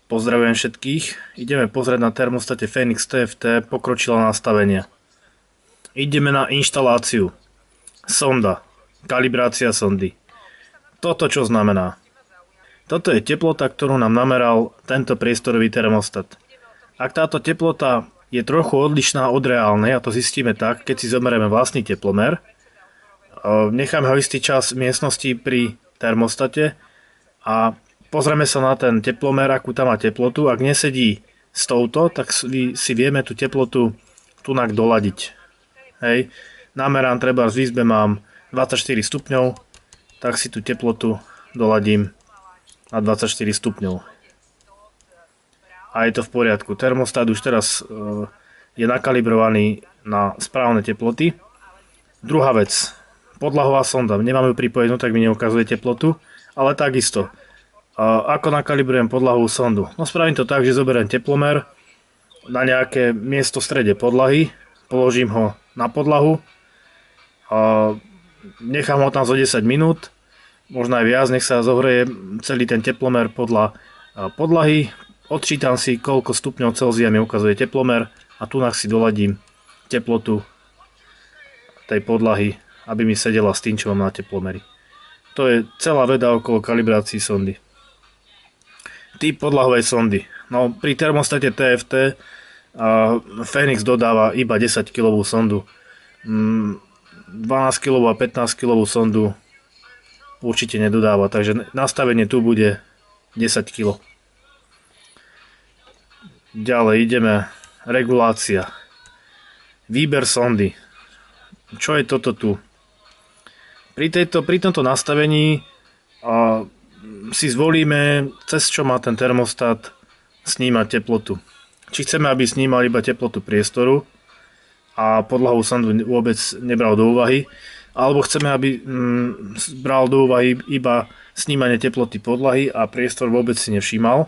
Pozdravujem všetkých. Ideme pozrieť na termostate Phoenix TFT pokročilé nastavenia. Ideme na inštaláciu. Sonda. Kalibrácia sondy. Toto čo znamená? Toto je teplota, ktorú nám nameral tento priestorový termostat. Ak táto teplota je trochu odlišná od reálnej, a to zistíme tak, keď si zoberieme vlastný teplomer, necháme ho istý čas v miestnosti pri termostate a pozrieme sa na ten teplomer, akú tam má teplotu. Ak nesedí s touto, tak si vieme tú teplotu tunak doladiť. Hej. Namerám, treba v izbe mám 24 stupňov, tak si tú teplotu doladím na 24 stupňov. A je to v poriadku. Termostat už teraz je nakalibrovaný na správne teploty. Druhá vec. Podlahová sonda. Nemám ju pripojenú, tak mi neukazuje teplotu, ale takisto. Ako nakalibrujem podlahovú sondu? No spravím to tak, že zoberiem teplomer na nejaké miesto v strede podlahy, položím ho na podlahu, nechám ho tam zo 10 minút, možno aj viac, nech sa zohreje celý ten teplomer podľa podlahy, odčítam si, koľko stupňov Celzia mi ukazuje teplomer a tu si doladím teplotu tej podlahy, aby mi sedela s tým, čo mám na teplomeri. To je celá veda okolo kalibrácií sondy. Typ podlahovej sondy. No, pri termostate TFT Phoenix dodáva iba 10 kW sondu. 12 kW a 15 kW sondu určite nedodáva, takže nastavenie tu bude 10 kg. Ďalej ideme. Regulácia. Výber sondy. Čo je toto tu? Pri tomto nastavení si zvolíme, cez čo má ten termostat snímať teplotu. Či chceme, aby snímal iba teplotu priestoru a podlahovú sondu vôbec nebral do úvahy, alebo chceme, aby bral do úvahy iba snímanie teploty podlahy a priestor vôbec si nevšímal.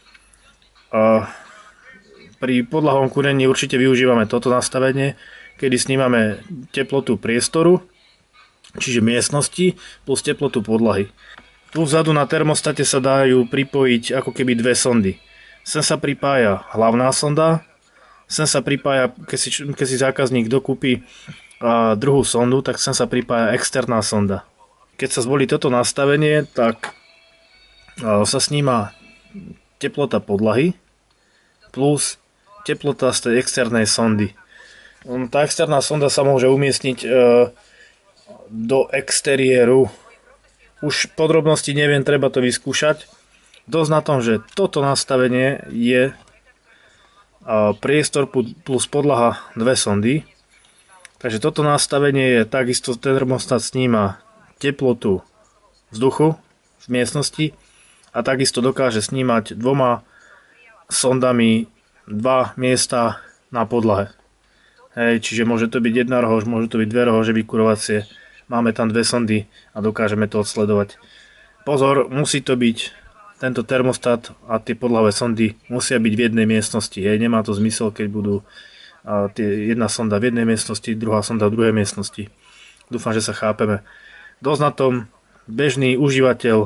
Pri podlahovom kúrení určite využívame toto nastavenie, kedy snímame teplotu priestoru, čiže miestnosti, plus teplotu podlahy. Tu vzadu na termostate sa dajú pripojiť ako keby dve sondy. Sem sa pripája hlavná sonda, sem sa pripája, keď si zákazník dokúpi druhú sondu, tak sem sa pripája externá sonda. Keď sa zvolí toto nastavenie, tak sa sníma teplota podlahy plus teplota z tej externej sondy. Tá externá sonda sa môže umiestniť do exteriéru. Už podrobnosti neviem, treba to vyskúšať. Dosť na tom, že toto nastavenie je priestor plus podlaha dve sondy. Takže toto nastavenie je takisto, termostat sníma teplotu vzduchu v miestnosti a takisto dokáže snímať dvoma sondami dva miesta na podlahe. Hej, čiže môže to byť jedna rohož, môže to byť dve rohože vykurovacie. Máme tam dve sondy a dokážeme to odsledovať. Pozor, musí to byť tento termostat a tie podlahové sondy musia byť v jednej miestnosti. Hej, nemá to zmysel, keď budú jedna sonda v jednej miestnosti, druhá sonda v druhej miestnosti. Dúfam, že sa chápeme. Dosť na tom, bežný užívateľ,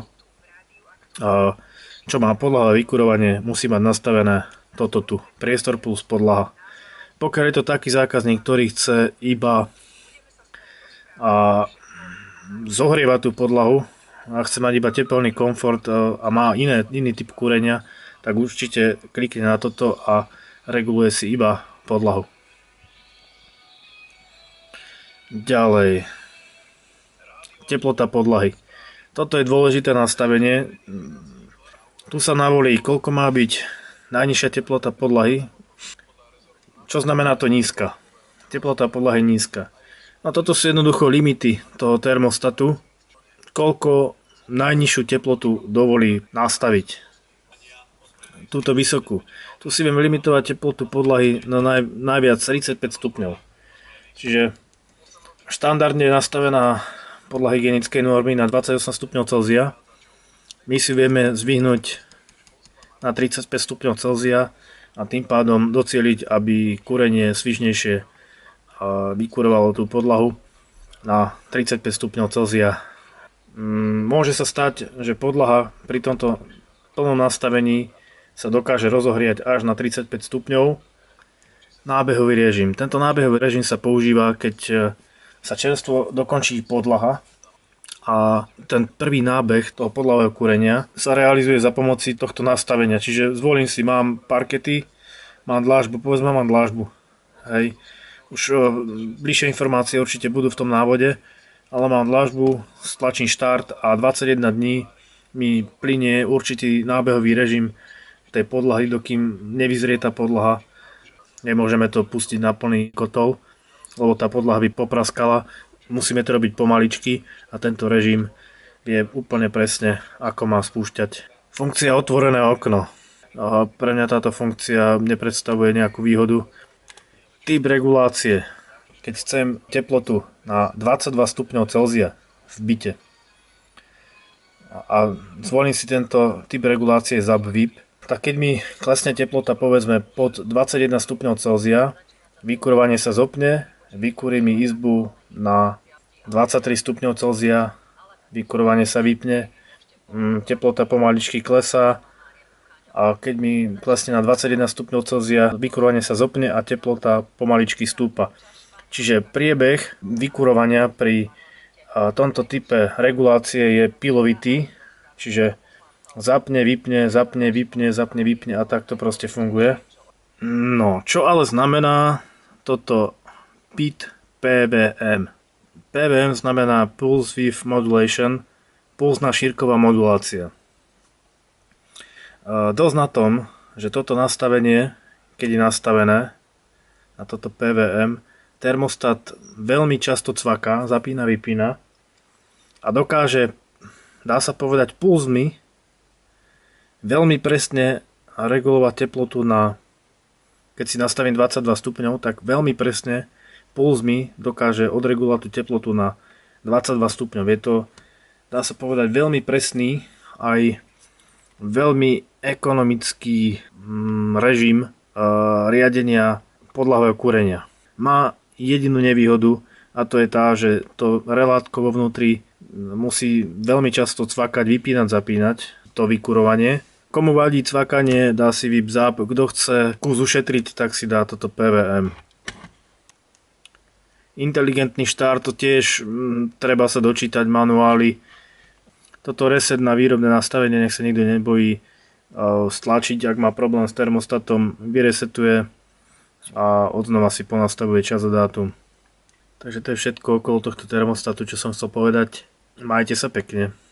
čo má podlahové vykurovanie, musí mať nastavené toto tu. Priestor plus podlaha. Pokiaľ je to taký zákazník, ktorý chce iba zohrieva tú podlahu a chce mať iba teplný komfort a má iný typ kúrenia, tak určite klikne na toto a reguluje si iba podlahu. Ďalej. Teplota podlahy. Toto je dôležité nastavenie. Tu sa navolí, koľko má byť najnižšia teplota podlahy. Čo znamená to nízka? Teplota podlahy nízka. A toto sú jednoducho limity toho termostatu, koľko najnižšiu teplotu dovolí nastaviť. Túto vysokú. Tu si vieme limitovať teplotu podlahy na najviac 35 stupňov. Čiže štandardne je nastavená podľa hygienickej normy na 28 stupňov Celzia. My si vieme zvyhnúť na 35 stupňov Celzia a tým pádom docieliť, aby kúrenie svižnejšie vykurovalo tú podlahu na 35 stupňov Celzia. Môže sa stať, že podlaha pri tomto plnom nastavení sa dokáže rozohriať až na 35 stupňov. Nábehový režim. Tento nábehový režim sa používa, keď sa čerstvo dokončí podlaha a ten prvý nábeh toho podlahového kúrenia sa realizuje za pomoci tohto nastavenia. Čiže zvolím si, mám parkety, mám dlážbu, povedzme mám dlážbu. Hej. Už bližšie informácie určite budú v tom návode, ale mám dlážbu, stlačím štart a 21 dní mi plynie určitý nábehový režim tej podlahy, dokým nevyzrie tá podlaha. Nemôžeme to pustiť na plný kotol, lebo tá podlaha by popraskala. Musíme to robiť pomaličky a tento režim vie úplne presne, ako má spúšťať. Funkcia otvorené okno. Pre mňa táto funkcia nepredstavuje nejakú výhodu. Typ regulácie. Keď chcem teplotu na 22 stupňov Celzia v byte a zvolím si tento typ regulácie ZAP-VIP, tak keď mi klesne teplota povedzme pod 21 stupňov Celzia, vykurovanie sa zopne, vykúri mi izbu na 23 stupňov Celzia, vykurovanie sa vypne, teplota pomaličky klesá a keď mi klesne na 21 stupňov Celzia, vykurovanie sa zopne a teplota pomaličky stúpa. Čiže priebeh vykurovania pri tomto type regulácie je pilovitý, čiže zapne, vypne, zapne, vypne, zapne, vypne a takto proste funguje. No, čo ale znamená toto PID PWM? PWM znamená Pulse Width Modulation, pulzná šírková modulácia. Dosť na tom, že toto nastavenie, keď je nastavené na toto PWM, termostat veľmi často cvaká, zapína, vypína a dokáže, dá sa povedať, pulzmi veľmi presne regulovať teplotu na, keď si nastavím 22 stupňov, tak veľmi presne pulzmi dokáže odregulovať tú teplotu na 22 stupňov. Je to, dá sa povedať, veľmi presný aj veľmi ekonomický režim riadenia podlahového kúrenia. Má jedinú nevýhodu a to je tá, že to relátko vo vnútri musí veľmi často cvakať, vypínať, zapínať to vykurovanie. Komu vadí cvakanie, dá si VIP ZAP. Kto chce kus ušetriť, tak si dá toto PWM. Inteligentný štart, to tiež treba sa dočítať manuály. Toto reset na výrobné nastavenie, nech sa nikto nebojí stlačiť, ak má problém s termostatom, vyresetuje a odznova si ponastavuje čas a dátum. Takže to je všetko okolo tohto termostatu, čo som chcel povedať. Majte sa pekne.